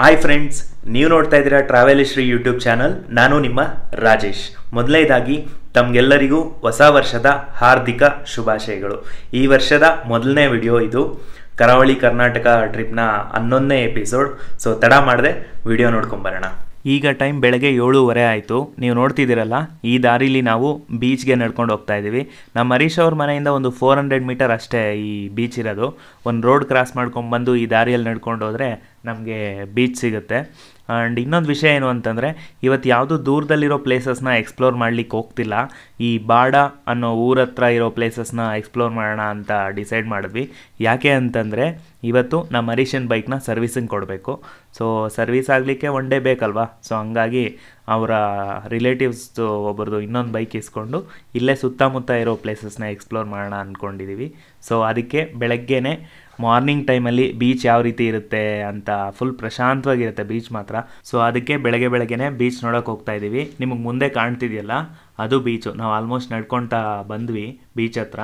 Hi friends, ನೀವು ನೋಡ್ತಾ ಇದ್ದೀರಾ ಟ್ರಾವೆಲ್ ಹಿಸ್ಟ್ರಿ ಯೂಟ್ಯೂಬ್ ಚಾನಲ್. ನಾನು ನಿಮ್ಮ ರಾಜೇಶ್. ಮೊದಲನೇದಾಗಿ ತಮಗೆಲ್ಲರಿಗೂ ಹೊಸ ವರ್ಷದ ಹಾರ್ದಿಕ ಶುಭಾಶಯಗಳು. ಈ ವರ್ಷದ ಮೊದಲನೇ ವಿಡಿಯೋ ಇದು, ಕರಾವಳಿ ಕರ್ನಾಟಕ ಟ್ರಿಪ್ನ 11ನೇ ಎಪಿಸೋಡ್. ಸೊ ತಡ ಮಾಡದೆ ವಿಡಿಯೋ ನೋಡ್ಕೊಂಬರೋಣ. ಈಗ ಟೈಮ್ ಬೆಳಗ್ಗೆ 7:15 ಆಯಿತು. ನೀವು ನೋಡ್ತಿದ್ದೀರಲ್ಲ, ಈ ದಾರಿಲಿ ನಾವು ಬೀಚ್ಗೆ ನಡ್ಕೊಂಡು ಹೋಗ್ತಾ ಇದ್ದೀವಿ. ನಮ್ಮ ಹರೀಶ್ ಅವ್ರ ಮನೆಯಿಂದ ಒಂದು 400 ಮೀಟರ್ ಅಷ್ಟೇ ಈ ಬೀಚ್ ಇರೋದು. ಒಂದು ರೋಡ್ ಕ್ರಾಸ್ ಮಾಡ್ಕೊಂಡ್ಬಂದು ಈ ದಾರಿಯಲ್ಲಿ ನಡ್ಕೊಂಡು ಹೋದರೆ ನಮಗೆ ಬೀಚ್ ಸಿಗುತ್ತೆ. ಆ್ಯಂಡ್ ಇನ್ನೊಂದು ವಿಷಯ ಏನು ಅಂತಂದರೆ, ಇವತ್ತು ಯಾವುದೂ ದೂರದಲ್ಲಿರೋ ಪ್ಲೇಸಸ್ನ ಎಕ್ಸ್ಪ್ಲೋರ್ ಮಾಡಲಿಕ್ಕೆ ಹೋಗ್ತಿಲ್ಲ. ಈ ಬಾಡ ಅನ್ನೋ ಊರ ಹತ್ರ ಇರೋ ಪ್ಲೇಸಸ್ನ ಎಕ್ಸ್ಪ್ಲೋರ್ ಮಾಡೋಣ ಅಂತ ಡಿಸೈಡ್ ಮಾಡಿದ್ವಿ. ಯಾಕೆ ಅಂತಂದರೆ, ಇವತ್ತು ನಮ್ಮ ಹರೀಶನ್ ಬೈಕ್ನ ಸರ್ವಿಸಿಂಗ್ ಕೊಡಬೇಕು. ಸೊ ಸರ್ವಿಸ್ ಆಗಲಿಕ್ಕೆ ಒನ್ ಡೇ ಬೇಕಲ್ವಾ. ಸೊ ಹಂಗಾಗಿ ಅವರ ರಿಲೇಟಿವ್ಸ್ದು ಒಬ್ಬರದು ಇನ್ನೊಂದು ಬೈಕ್ ಇಸ್ಕೊಂಡು ಇಲ್ಲೇ ಸುತ್ತಮುತ್ತ ಇರೋ ಪ್ಲೇಸಸ್ನ ಎಕ್ಸ್ಪ್ಲೋರ್ ಮಾಡೋಣ ಅಂದ್ಕೊಂಡಿದ್ದೀವಿ. ಸೊ ಅದಕ್ಕೆ ಬೆಳಗ್ಗೆನೇ ಮಾರ್ನಿಂಗ್ ಟೈಮಲ್ಲಿ ಬೀಚ್ ಯಾವ ರೀತಿ ಇರುತ್ತೆ ಅಂತ ಫುಲ್ ಪ್ರಶಾಂತವಾಗಿರುತ್ತೆ ಬೀಚ್ ಮಾತ್ರ. ಸೊ ಅದಕ್ಕೆ ಬೆಳಗ್ಗೆನೇ ಬೀಚ್ ನೋಡೋಕೆ ಹೋಗ್ತಾ ಇದ್ದೀವಿ. ನಿಮಗೆ ಮುಂದೆ ಕಾಣ್ತಿದೆಯಲ್ಲ, ಅದು ಬೀಚು. ನಾವು ಆಲ್ಮೋಸ್ಟ್ ನಡ್ಕೊಳ್ತಾ ಬಂದ್ವಿ ಬೀಚ್ ಹತ್ರ.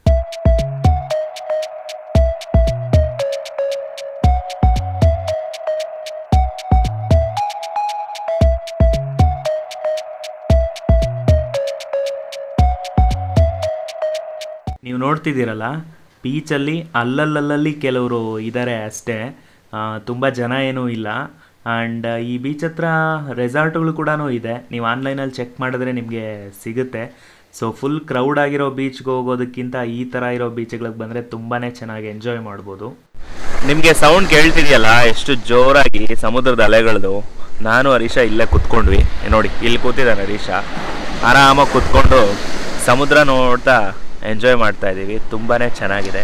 ನೀವು ನೋಡ್ತಿದ್ದೀರಲ್ಲ, ಬೀಚಲ್ಲಿ ಅಲ್ಲಲ್ಲಿ ಕೆಲವರು ಇದ್ದಾರೆ ಅಷ್ಟೇ, ತುಂಬ ಜನ ಏನೂ ಇಲ್ಲ. ಆ್ಯಂಡ್ ಈ ಬೀಚ್ ಹತ್ರ ರೆಸಾರ್ಟ್ಗಳು ಕೂಡ ಇದೆ. ನೀವು ಆನ್ಲೈನಲ್ಲಿ ಚೆಕ್ ಮಾಡಿದ್ರೆ ನಿಮಗೆ ಸಿಗುತ್ತೆ. ಸೊ ಫುಲ್ ಕ್ರೌಡ್ ಆಗಿರೋ ಬೀಚ್ಗೆ ಹೋಗೋದಕ್ಕಿಂತ ಈ ಥರ ಇರೋ ಬೀಚ್ಗಳಿಗೆ ಬಂದರೆ ತುಂಬಾ ಚೆನ್ನಾಗಿ ಎಂಜಾಯ್ ಮಾಡ್ಬೋದು. ನಿಮಗೆ ಸೌಂಡ್ ಕೇಳ್ತಿದೆಯಲ್ಲ ಎಷ್ಟು ಜೋರಾಗಿ ಸಮುದ್ರದ ಅಲೆಗಳದು. ನಾನು ಹರೀಶ ಇಲ್ಲೇ ಕೂತ್ಕೊಂಡ್ವಿ. ನೋಡಿ, ಇಲ್ಲಿ ಕೂತಿದ್ದಾನೆ ಹರೀಶ. ಆರಾಮಾಗಿ ಕೂತ್ಕೊಂಡು ಸಮುದ್ರ ನೋಡ್ತಾ ಎಂಜಾಯ್ ಮಾಡ್ತಾ ಇದ್ದೀವಿ. ತುಂಬಾ ಚೆನ್ನಾಗಿದೆ.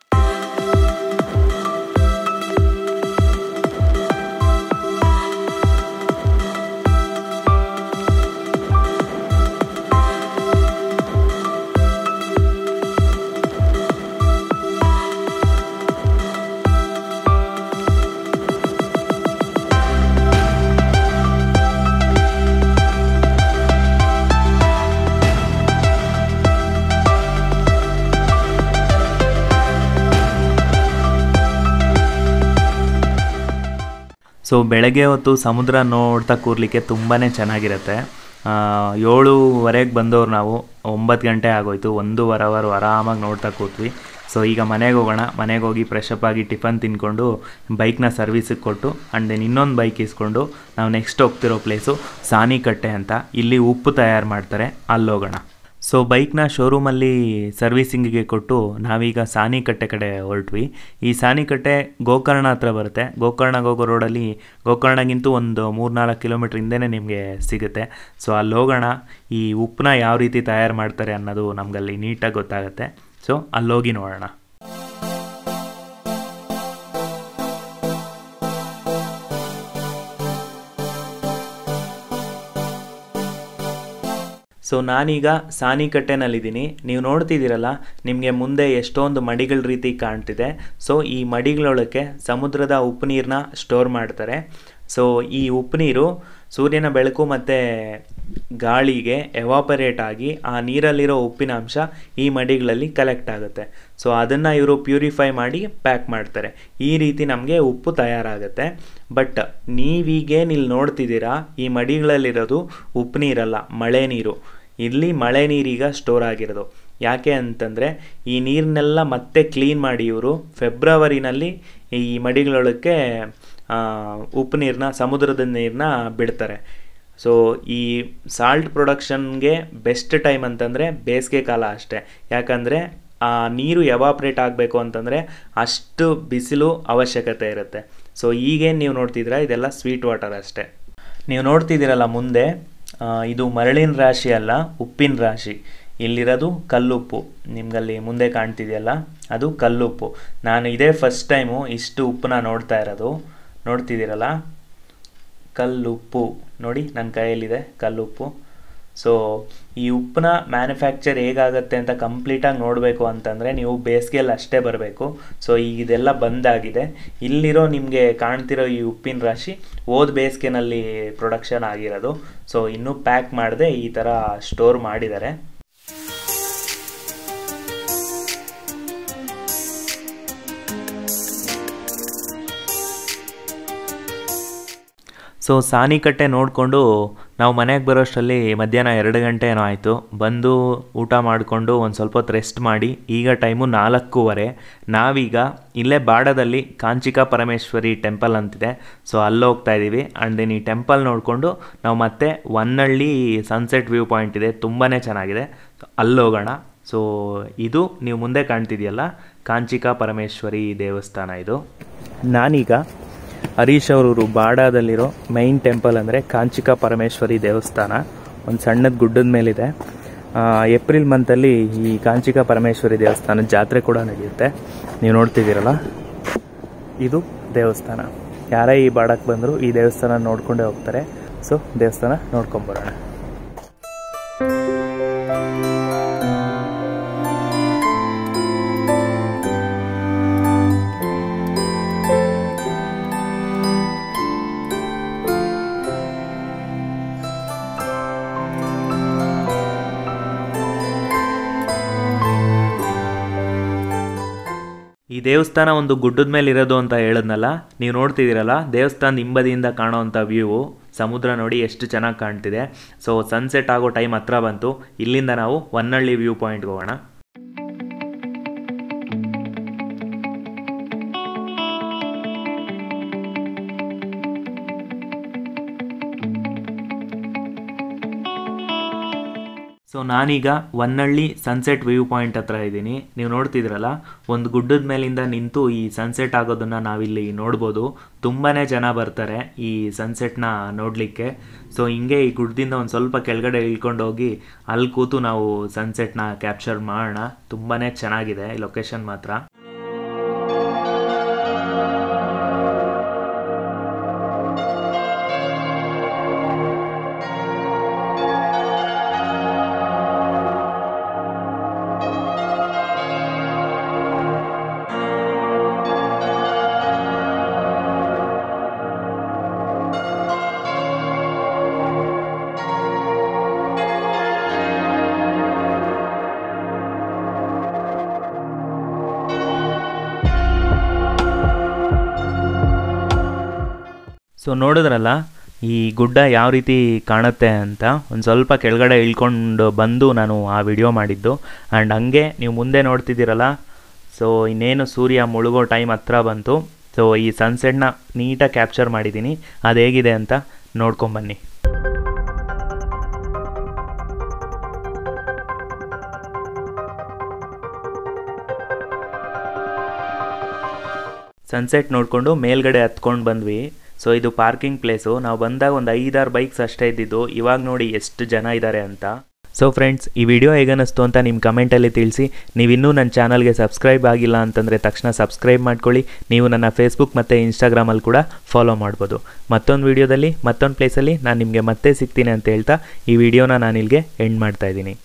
ಸೊ ಬೆಳಗ್ಗೆ ಹೊತ್ತು ಸಮುದ್ರ ನೋಡ್ತಾ ಕೂರ್ಲಿಕ್ಕೆ ತುಂಬಾ ಚೆನ್ನಾಗಿರುತ್ತೆ. 7:15 ಬಂದವ್ರು ನಾವು, 9 ಗಂಟೆ ಆಗೋಯ್ತು. 1.5 ಅವರ್ ಆರಾಮಾಗಿ ನೋಡ್ತಾ ಕೂತ್ವಿ. ಸೊ ಈಗ ಮನೆಗೆ ಹೋಗೋಣ. ಮನೆಗೆ ಹೋಗಿ ಫ್ರೆಶಪ್ ಆಗಿ ಟಿಫನ್ ತಿಂದ್ಕೊಂಡು ಬೈಕ್ನ ಸರ್ವಿಸಿಗೆ ಕೊಟ್ಟು ಆ್ಯಂಡ್ ದೆನ್ ಇನ್ನೊಂದು ಬೈಕ್ ಇಸ್ಕೊಂಡು ನಾವು ನೆಕ್ಸ್ಟ್ ಹೋಗ್ತಿರೋ ಪ್ಲೇಸು ಸಾನಿಕಟ್ಟೆ ಅಂತ. ಇಲ್ಲಿ ಉಪ್ಪು ತಯಾರು ಮಾಡ್ತಾರೆ, ಅಲ್ಲೋಗೋಣ. ಸೊ ಬೈಕ್ನ ಶೋರೂಮಲ್ಲಿ ಸರ್ವಿಸಿಂಗಿಗೆ ಕೊಟ್ಟು ನಾವೀಗ ಸಾನಿಕಟ್ಟೆ ಕಡೆ ಹೊರಟ್ವಿ. ಈ ಸಾನಿಕಟ್ಟೆ ಗೋಕರ್ಣ ಹತ್ರ ಬರುತ್ತೆ. ಗೋಕರ್ಣಗೆ ಹೋಗೋ ರೋಡಲ್ಲಿ, ಗೋಕರ್ಣಗಿಂತೂ ಒಂದು 3-4 ಕಿಲೋಮೀಟ್ರ್ ಹಿಂದೆನೇ ನಿಮಗೆ ಸಿಗುತ್ತೆ. ಸೊ ಅಲ್ಲಿ ಹೋಗೋಣ. ಈ ಉಪ್ಪನ್ನ ಯಾವ ರೀತಿ ತಯಾರು ಮಾಡ್ತಾರೆ ಅನ್ನೋದು ನಮಗಲ್ಲಿ ನೀಟಾಗಿ ಗೊತ್ತಾಗುತ್ತೆ. ಸೊ ಅಲ್ಲೋಗಿ ನೋಡೋಣ. ಸೊ ನಾನೀಗ ಸಾನಿಕಟ್ಟೆನಲ್ಲಿದ್ದೀನಿ. ನೀವು ನೋಡ್ತಿದ್ದೀರಲ್ಲ, ನಿಮಗೆ ಮುಂದೆ ಎಷ್ಟೊಂದು ಮಡಿಗಳ ರೀತಿ ಕಾಣ್ತಿದೆ. ಸೊ ಈ ಮಡಿಗಳೊಳಕ್ಕೆ ಸಮುದ್ರದ ಉಪ್ಪು ನೀರನ್ನ ಸ್ಟೋರ್ ಮಾಡ್ತಾರೆ. ಸೊ ಈ ಉಪ್ಪು ನೀರು ಸೂರ್ಯನ ಬೆಳಕು ಮತ್ತು ಗಾಳಿಗೆ ಎವಾಪರೇಟ್ ಆಗಿ ಆ ನೀರಲ್ಲಿರೋ ಉಪ್ಪಿನ ಅಂಶ ಈ ಮಡಿಗಳಲ್ಲಿ ಕಲೆಕ್ಟ್ ಆಗುತ್ತೆ. ಸೊ ಅದನ್ನು ಇವರು ಪ್ಯೂರಿಫೈ ಮಾಡಿ ಪ್ಯಾಕ್ ಮಾಡ್ತಾರೆ. ಈ ರೀತಿ ನಮಗೆ ಉಪ್ಪು ತಯಾರಾಗುತ್ತೆ. ಬಟ್ ನೀವೀಗೇನು ಇಲ್ಲಿ ನೋಡ್ತಿದ್ದೀರಾ, ಈ ಮಡಿಗಳಲ್ಲಿರೋದು ಉಪ್ಪು ನೀರಲ್ಲ, ಮಳೆ ನೀರು. ಇಲ್ಲಿ ಮಳೆ ನೀರೀಗ ಸ್ಟೋರ್ ಆಗಿರೋದು. ಯಾಕೆ ಅಂತಂದರೆ, ಈ ನೀರನ್ನೆಲ್ಲ ಮತ್ತೆ ಕ್ಲೀನ್ ಮಾಡಿ ಇವರು ಫೆಬ್ರವರಿನಲ್ಲಿ ಈ ಮಡಿಗಳೊಳಕ್ಕೆ ಉಪ್ಪು ನೀರನ್ನ, ಸಮುದ್ರದ ನೀರನ್ನ ಬಿಡ್ತಾರೆ. ಸೊ ಈ ಸಾಲ್ಟ್ ಪ್ರೊಡಕ್ಷನ್ಗೆ ಬೆಸ್ಟ್ ಟೈಮ್ ಅಂತಂದರೆ ಬೇಸಿಗೆ ಕಾಲ ಅಷ್ಟೇ. ಯಾಕಂದರೆ ಆ ನೀರು ಎವಾಪ್ರೇಟ್ ಆಗಬೇಕು ಅಂತಂದರೆ ಅಷ್ಟು ಬಿಸಿಲು ಅವಶ್ಯಕತೆ ಇರುತ್ತೆ. ಸೊ ಈಗೇನು ನೀವು ನೋಡ್ತಿದ್ದೀರಾ, ಇದೆಲ್ಲ ಸ್ವೀಟ್ ವಾಟರ್ ಅಷ್ಟೇ. ನೀವು ನೋಡ್ತಿದ್ದೀರಲ್ಲ ಮುಂದೆ, ಇದು ಮರಳಿನ ರಾಶಿ ಅಲ್ಲ, ಉಪ್ಪಿನ ರಾಶಿ. ಇಲ್ಲಿರೋದು ಕಲ್ಲುಪ್ಪು. ನಿಮ್ಗಲ್ಲಿ ಮುಂದೆ ಕಾಣ್ತಿದೆಯಲ್ಲ, ಅದು ಕಲ್ಲುಪ್ಪು. ನಾನು ಇದೇ ಫಸ್ಟ್ ಟೈಮು ಇಷ್ಟು ಉಪ್ಪನ್ನ ನೋಡ್ತಾ ಇರೋದು. ನೋಡ್ತಿದ್ದೀರಲ್ಲ, ಕಲ್ಲುಪ್ಪು ನೋಡಿ, ನನ್ನ ಕೈಯಲ್ಲಿದೆ ಕಲ್ಲುಪ್ಪು. ಸೊ ಈ ಉಪ್ಪನ್ನ ಮ್ಯಾನುಫ್ಯಾಕ್ಚರ್ ಹೇಗಾಗುತ್ತೆ ಅಂತ ಕಂಪ್ಲೀಟಾಗಿ ನೋಡಬೇಕು ಅಂತಂದರೆ ನೀವು ಬೇಸಿಗೆಯಲ್ಲಿ ಅಷ್ಟೇ ಬರಬೇಕು. ಸೊ ಈಗ ಇದೆಲ್ಲ ಬಂದಾಗಿದೆ. ಇಲ್ಲಿರೋ ನಿಮಗೆ ಕಾಣ್ತಿರೋ ಈ ಉಪ್ಪಿನ ರಾಶಿ ಬೇಸಿಗೆನಲ್ಲಿ ಪ್ರೊಡಕ್ಷನ್ ಆಗಿರೋದು. ಸೊ ಇನ್ನೂ ಪ್ಯಾಕ್ ಮಾಡದೆ ಈ ಥರ ಸ್ಟೋರ್ ಮಾಡಿದ್ದಾರೆ. ಸೊ ಸಾನಿಕಟ್ಟೆ ನೋಡಿಕೊಂಡು ನಾವು ಮನೆಗೆ ಬರೋಷ್ಟರಲ್ಲಿ ಮಧ್ಯಾಹ್ನ 2 ಗಂಟೆ ಏನೋ ಆಯಿತು. ಬಂದು ಊಟ ಮಾಡಿಕೊಂಡು ಒಂದು ಸ್ವಲ್ಪ ಹೊತ್ತು ರೆಸ್ಟ್ ಮಾಡಿ ಈಗ ಟೈಮು 4:15. ನಾವೀಗ ಇಲ್ಲೇ ಬಾಡದಲ್ಲಿ ಕಾಂಚಿಕಾ ಪರಮೇಶ್ವರಿ ಟೆಂಪಲ್ ಅಂತಿದೆ, ಸೊ ಅಲ್ಲಿ ಹೋಗ್ತಾ ಇದ್ದೀವಿ. ಆ್ಯಂಡ್ ದೆನ್ ಈ ಟೆಂಪಲ್ ನೋಡಿಕೊಂಡು ನಾವು ಮತ್ತೆ ಹೊನ್ನಳ್ಳಿ ಸನ್ಸೆಟ್ ವ್ಯೂ ಪಾಯಿಂಟ್ ಇದೆ, ತುಂಬಾ ಚೆನ್ನಾಗಿದೆ, ಅಲ್ಲಿ ಹೋಗೋಣ. ಸೊ ಇದು ನೀವು ಮುಂದೆ ಕಾಣ್ತಿದೆಯಲ್ಲ ಕಾಂಚಿಕಾ ಪರಮೇಶ್ವರಿ ದೇವಸ್ಥಾನ. ಇದು ನಾನೀಗ ಹರೀಶ್ ಅವರು ಬಾಡಾದಲ್ಲಿರೋ ಮೈನ್ ಟೆಂಪಲ್ ಅಂದರೆ ಕಾಂಚಿಕಾ ಪರಮೇಶ್ವರಿ ದೇವಸ್ಥಾನ ಒಂದು ಸಣ್ಣದ ಗುಡ್ಡದ ಮೇಲಿದೆ. ಏಪ್ರಿಲ್ ಮಂತಲ್ಲಿ ಈ ಕಾಂಚಿಕಾ ಪರಮೇಶ್ವರಿ ದೇವಸ್ಥಾನದ ಜಾತ್ರೆ ಕೂಡ ನಡೆಯುತ್ತೆ. ನೀವು ನೋಡ್ತಿದ್ದೀರಲ್ಲ ಇದು ದೇವಸ್ಥಾನ. ಯಾರೇ ಈ ಬಾಡಕ್ಕೆ ಬಂದರೂ ಈ ದೇವಸ್ಥಾನ ನೋಡ್ಕೊಂಡೇ ಹೋಗ್ತಾರೆ. ಸೊ ದೇವಸ್ಥಾನ ನೋಡ್ಕೊಂಬರೋಣ. ಈ ದೇವಸ್ಥಾನ ಒಂದು ಗುಡ್ಡದ ಮೇಲೆ ಇರೋದು ಅಂತ ಹೇಳಿದ್ನಲ್ಲ, ನೀವು ನೋಡ್ತಿದ್ದೀರಲ್ಲ ದೇವಸ್ಥಾನದ ಹಿಂಬದಿಯಿಂದ ಕಾಣೋವಂಥ ವ್ಯೂ, ಸಮುದ್ರ ನೋಡಿ ಎಷ್ಟು ಚೆನ್ನಾಗಿ ಕಾಣ್ತಿದೆ. ಸೊ ಸನ್ಸೆಟ್ ಆಗೋ ಟೈಮ್ ಹತ್ರ ಬಂತು. ಇಲ್ಲಿಂದ ನಾವು ಹೊನ್ನಳ್ಳಿ ವ್ಯೂ ಪಾಯಿಂಟ್ಗೆ ಹೋಗೋಣ. ಸೊ ನಾನೀಗ ಹೊನ್ನಳ್ಳಿ ಸನ್ಸೆಟ್ ವ್ಯೂ ಪಾಯಿಂಟ್ ಹತ್ರ ಇದ್ದೀನಿ. ನೀವು ನೋಡ್ತಿದ್ರಲ್ಲ ಒಂದು ಗುಡ್ಡದ ಮೇಲಿಂದ ನಿಂತು ಈ ಸನ್ಸೆಟ್ ಆಗೋದನ್ನು ನಾವಿಲ್ಲಿ ನೋಡ್ಬೋದು. ತುಂಬಾ ಜನ ಬರ್ತಾರೆ ಈ ಸನ್ಸೆಟ್ನ ನೋಡಲಿಕ್ಕೆ. ಸೊ ಹಿಂಗೆ ಈ ಗುಡ್ಡದಿಂದ ಒಂದು ಸ್ವಲ್ಪ ಕೆಳಗಡೆ ಇಳ್ಕೊಂಡು ಹೋಗಿ ಅಲ್ಲಿ ಕೂತು ನಾವು ಸನ್ಸೆಟ್ನ ಕ್ಯಾಪ್ಚರ್ ಮಾಡೋಣ. ತುಂಬಾ ಚೆನ್ನಾಗಿದೆ ಈ ಲೊಕೇಶನ್ ಮಾತ್ರ. ಸೊ ನೋಡಿದ್ರಲ್ಲ ಈ ಗುಡ್ಡ ಯಾವ ರೀತಿ ಕಾಣುತ್ತೆ ಅಂತ. ಒಂದು ಸ್ವಲ್ಪ ಕೆಳಗಡೆ ಇಳ್ಕೊಂಡು ಬಂದು ನಾನು ಆ ವಿಡಿಯೋ ಮಾಡಿದ್ದು. ಆ್ಯಂಡ್ ಹಂಗೆ ನೀವು ಮುಂದೆ ನೋಡ್ತಿದ್ದೀರಲ್ಲ, ಸೊ ಇನ್ನೇನು ಸೂರ್ಯ ಮುಳುಗೋ ಟೈಮ್ ಹತ್ರ ಬಂತು. ಸೊ ಈ ಸನ್ಸೆಟ್ನ ನೀಟಾಗಿ ಕ್ಯಾಪ್ಚರ್ ಮಾಡಿದ್ದೀನಿ. ಅದು ಹೇಗಿದೆ ಅಂತ ನೋಡ್ಕೊಂಬನ್ನಿ. ಸನ್ಸೆಟ್ ನೋಡಿಕೊಂಡು ಮೇಲ್ಗಡೆ ಹತ್ಕೊಂಡು ಬಂದ್ವಿ. ಸೊ ಇದು ಪಾರ್ಕಿಂಗ್ ಪ್ಲೇಸು. ನಾವು ಬಂದಾಗ ಒಂದು 5-6 ಬೈಕ್ಸ್ ಅಷ್ಟೇ ಇದ್ದಿದ್ದು. ಇವಾಗ ನೋಡಿ ಎಷ್ಟು ಜನ ಇದ್ದಾರೆ ಅಂತ. ಸೊ ಫ್ರೆಂಡ್ಸ್, ಈ ವಿಡಿಯೋ ಹೇಗನ್ನಿಸ್ತು ಅಂತ ನಿಮ್ಮ ಕಮೆಂಟಲ್ಲಿ ತಿಳಿಸಿ. ನೀವಿನ್ನೂ ನನ್ನ ಚಾನಲ್ಗೆ ಸಬ್ಸ್ಕ್ರೈಬ್ ಆಗಿಲ್ಲ ಅಂತಂದರೆ ತಕ್ಷಣ ಸಬ್ಸ್ಕ್ರೈಬ್ ಮಾಡ್ಕೊಳ್ಳಿ. ನೀವು ನನ್ನ ಫೇಸ್ಬುಕ್ ಮತ್ತು ಇನ್ಸ್ಟಾಗ್ರಾಮಲ್ಲಿ ಕೂಡ ಫಾಲೋ ಮಾಡ್ಬೋದು. ಮತ್ತೊಂದು ವಿಡಿಯೋದಲ್ಲಿ ಮತ್ತೊಂದು ಪ್ಲೇಸಲ್ಲಿ ನಾನು ನಿಮಗೆ ಮತ್ತೆ ಸಿಗ್ತೀನಿ ಅಂತ ಹೇಳ್ತಾ ಈ ವಿಡಿಯೋನ ನಾನು ಇಲ್ಲಿಗೆ ಎಂಡ್ ಮಾಡ್ತಾಯಿದ್ದೀನಿ.